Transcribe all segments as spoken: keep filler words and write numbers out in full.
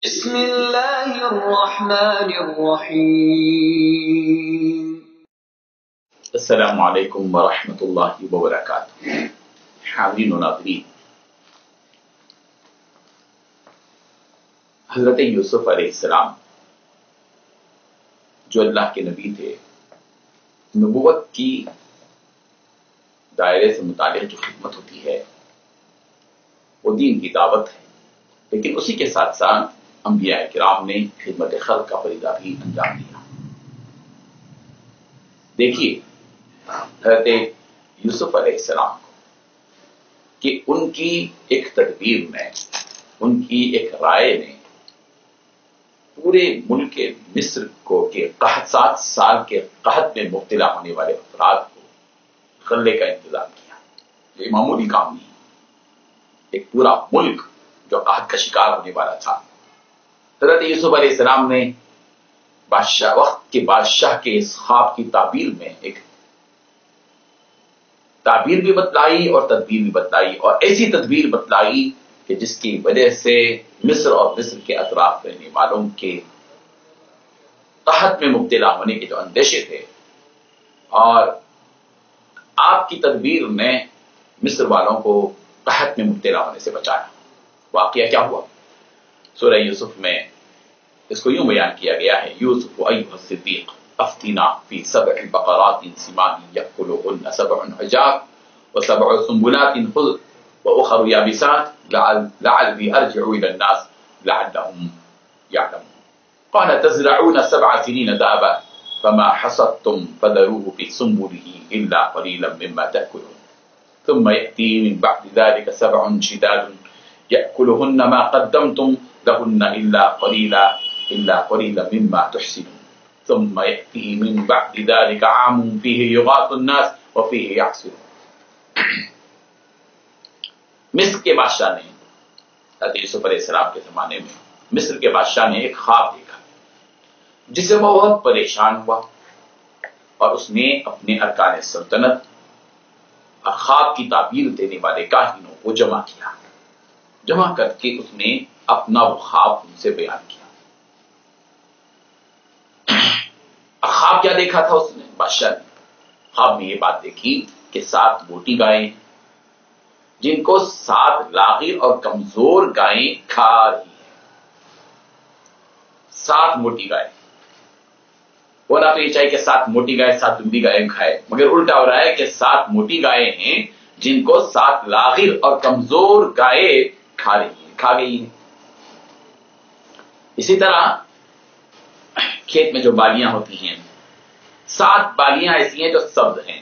بسم اللہ الرحمن الرحیم۔ السلام علیکم ورحمۃ اللہ وبرکاتہ۔ حاضرین و ناظرین، حضرت یوسف علیہ السلام جو اللہ کے نبی تھے، نبوت کی دائرے سے متعلق جو خدمت ہوتی ہے وہ دین کی دعوت ہے، لیکن اسی کے ساتھ ساتھ انبیاء کرام نے خدمت خلق کا فریضہ بھی انجام دیا۔ دیکھیے حضرت یوسف علیہ السلام کو کہ ان کی ایک تدبیر میں، ان کی ایک رائے نے پورے ملک مصر کو کہ قحط سات سال کے قحط میں مبتلا ہونے والے افراد کو غلے کا انتظام کیا۔ یہ معمولی کام نہیں، ایک پورا ملک جو قحط کا شکار ہونے والا تھا۔ حضرت یوسف علیہ السلام نے بادشاہ وقت کے بادشاہ کے اس خواب کی تعبیر میں ایک تعبیر بھی بتلائی اور تدبیر بھی بتلائی، اور ایسی تدبیر بتلائی کہ جس کی وجہ سے مصر اور مصر کے اطراف رہنے والوں کے قحط میں مبتلا ہونے کے جو اندیشے تھے، اور آپ کی تدبیر نے مصر والوں کو قحط میں مبتلا ہونے سے بچایا۔ واقعہ کیا ہوا؟ سورہ یوسف میں اس کو یوں بیان کیا گیا ہے: یوسف ایھا الصدیق افتنا فی سبع بقرات سمان یأکلہن سبع عجاف وسبع سنبلات خضر واخر یابسات لعلی ارجع الی الناس لعلهم یعلمون قال تزرعون سبع سنین دابا فما حصدتم فذروه في سنبله الا قليلا مما تأکلون ثم یأتی من بعد ذلك سبع شداد یأکلہن ما قدمتم لهن الا قليلا الا قليلا مما تحسنون ثم يأتي من بعد ذلك عام فيه يغاث الناس وفيه يعصرون۔ مصر کے بادشاہ نے حضرت یوسف علیہ السلام کے زمانے میں مصر کے بادشاہ نے ایک خواب دیکھا جس سے وہ بہت پریشان ہوا، اور اس نے اپنے ارکان سلطنت اور خواب کی تعبیر دینے والے کاہنوں کو جمع کیا۔ جمع کر کے اس نے اپنا وہ خواب ان سے بیان کیا۔ خواب کیا دیکھا تھا اس نے؟ بادشاہ نے خواب میں یہ بات دیکھی کہ سات موٹی گائیں جن کو سات لاغر اور کمزور گائیں کھا رہی ہیں۔ سات موٹی گائیں، ہونا تو یہ چاہیے کہ سات موٹی گائیں سات لمبی گائیں کھائے، مگر الٹا ہو رہا ہے کہ سات موٹی گائیں ہیں جن کو سات لاغر اور کمزور گائیں کھا رہی ہیں، کھا گئی ہیں۔ اسی طرح کھیت میں جو بالیاں ہوتی ہیں، سات بالیاں ایسی ہیں جو سبز ہیں،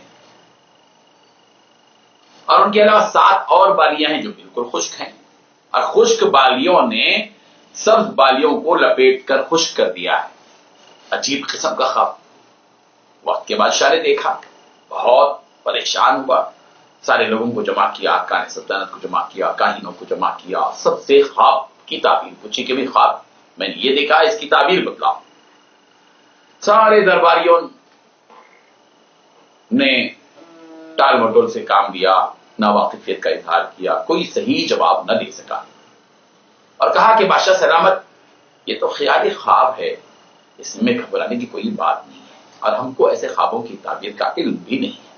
اور ان کے علاوہ سات اور بالیاں ہیں جو بالکل خشک ہیں، اور خشک بالیوں نے سبز بالیوں کو لپیٹ کر خشک کر دیا ہے۔ عجیب قسم کا خواب وقت کے بادشاہ نے دیکھا، بہت پریشان ہوا، سارے لوگوں کو جمع کیا، ارکان سلطنت کو جمع کیا، کاہنوں کو جمع کیا، سب سے خواب کی تعبیر پوچھی کہ بھی خواب میں نے یہ دیکھا، اس کی تعبیر بتلاؤ۔ سارے درباریوں نے ٹال مٹول سے کام لیا، ناواقفیت کا اظہار کیا، کوئی صحیح جواب نہ دے سکا، اور کہا کہ بادشاہ سلامت، یہ تو خیالی خواب ہے، اس میں گھبرانے کی کوئی بات نہیں ہے، اور ہم کو ایسے خوابوں کی تعبیر کا علم بھی نہیں ہے۔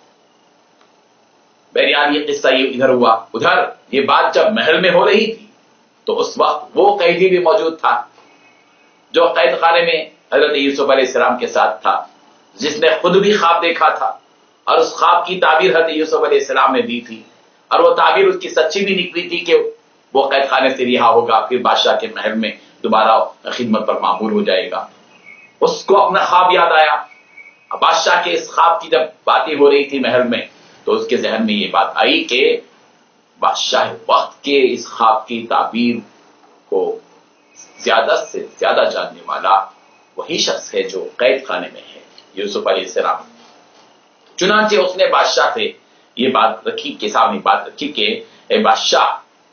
بہرحال یہ قصہ یہ ادھر ہوا ادھر، یہ بات جب محل میں ہو رہی تھی تو اس وقت وہ قیدی بھی موجود تھا جو قید خانے میں حضرت یوسف علیہ السلام کے ساتھ تھا، جس نے خود بھی خواب دیکھا تھا، اور اس خواب کی تعبیر حضرت یوسف علیہ السلام نے دی تھی، اور وہ تعبیر اس کی سچی بھی نکلی تھی کہ وہ قید خانے سے رہا ہوگا، پھر بادشاہ کے محل میں دوبارہ خدمت پر معمور ہو جائے گا۔ اس کو اپنا خواب یاد آیا۔ بادشاہ کے اس خواب کی جب باتیں ہو رہی تھی محل میں، تو اس کے ذہن میں یہ بات آئی کہ بادشاہ وقت کے اس خواب کی تعبیر کو زیادہ سے زیادہ جاننے والا وہی شخص ہے جو قید خانے میں ہے، یوسف علیہ السلام۔ چنانچہ اس نے بادشاہ سے یہ بات رکھی کہ سامنے بات رکھی کہ اے بادشاہ،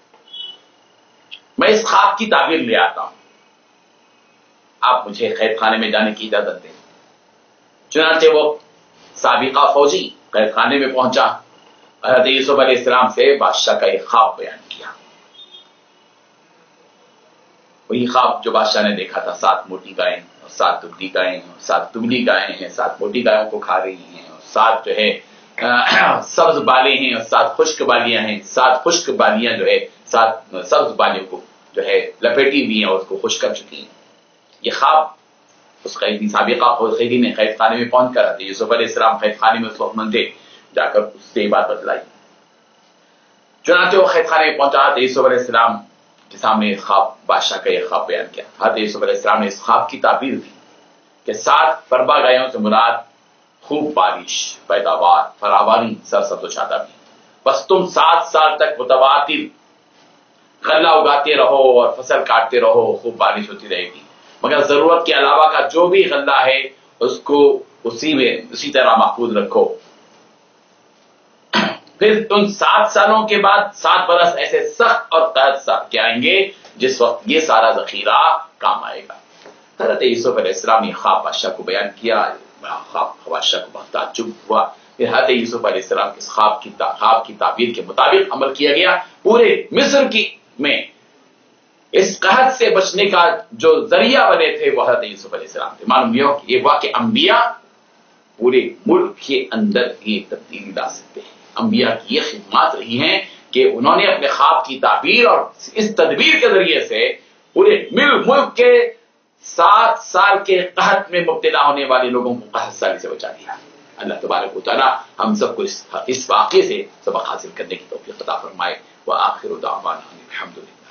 میں اس خواب کی تعبیر لے آتا ہوں، آپ مجھے قید خانے میں جانے کی اجازت دیں۔ چنانچہ وہ سابقہ فوجی قید خانے میں پہنچا، حضرت یوسف علیہ السلام سے بادشاہ کا ایک خواب بیان کیا۔ وہی خواب جو بادشاہ نے دیکھا تھا، سات موٹی گائیں اور سات دبلی گائیں اور سات دبلی گائیں ہیں، سات موٹی گایوں کو کھا رہی ہیں، اور سات جو ہے سبز بالیں ہیں اور سات خشک بالیاں ہیں، سات خشک بالیاں جو ہے سات سبز بالیوں کو جو ہے لپیٹی ہوئی ہیں اور اس کو خشک کر چکی ہیں۔ یہ خواب اس قیدی سابقہ قیدی نے قید خانے میں پہنچ کر حضرت یوسف علیہ السلام قید خانے میں اس وقت من تھے، جا کر اس سے یہ بات بتلائی۔ چنانچہ وہ قید خانے میں پہنچا، حضرت یوسف علیہ السلام کے سامنے خواب بادشاہ کا یہ خواب بیان کیا۔ حضرت یوسف علیہ السلام نے اس خواب کی تعبیر دی کہ سات پربا گایوں سے مراد خوب بارش، پیداوار، فراوانی، سرسبز و شادابی، بس تم سات سال تک متواتر غلہ اگاتے رہو اور فصل کاٹتے رہو، خوب بارش ہوتی رہے گی، مگر ضرورت کے علاوہ کا جو بھی غلہ ہے اس کو اسی میں اسی طرح محفوظ رکھو۔ پھر تم سات سالوں کے بعد سات برس ایسے سخت اور قحط کے آئیں گے جس وقت یہ سارا ذخیرہ کام آئے گا۔ حضرت یوسف علیہ السلام نے خواب بادشاہ کو بیان کیا، خواب بادشاہ کو بہت تعجب ہوا۔ پھر حضرت یوسف علیہ السلام کے خواب کی خواب کی تعبیر کے مطابق عمل کیا گیا۔ پورے مصر کی میں اس قحط سے بچنے کا جو ذریعہ بنے تھے وہ حضرت یوسف علیہ السلام تھے۔ معلوم یہ ہو کہ یہ واقع انبیاء پورے ملک کے اندر یہ تبدیلی لا سکتے ہیں۔ انبیاء کی یہ خدمات رہی ہیں کہ انہوں نے اپنے خواب کی تعبیر اور اس تدبیر کے ذریعے سے پورے ملک کے سات سال کے قحط میں مبتلا ہونے والے لوگوں کو قحط سالی سے بچا دیا۔ اللہ تبارک و تعالی ہم سب کو اس واقعے سے سبق حاصل کرنے کی توفیق عطا فرمائے۔ وآخر دعوانا الحمدللہ۔